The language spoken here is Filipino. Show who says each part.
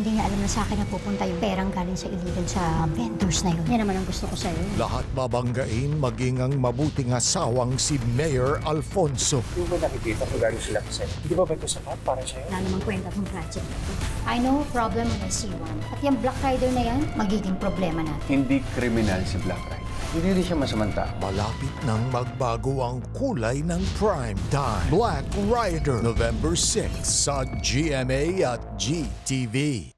Speaker 1: Hindi niya alam na sa akin na pupunta yung perang galing sa iligan sa vendors na yun. Yan naman ang gusto ko sa'yo.
Speaker 2: Lahat babanggain maging ang mabuting asawang si Mayor Alfonso.
Speaker 3: Yung ba nakikita ko gano'n sila kasi? Hindi ba ito sapat para sa'yo?
Speaker 1: Wala namang kwenta tong project na ito. I know problem when I see one. At yung Black Rider na yan, magiging problema natin.
Speaker 4: Hindi kriminal si Black Rider. Hindi rin siya masamanta.
Speaker 2: Malapit nang magbago ang kulay ng prime time. Black Rider, November 6 sa GMA at GTV.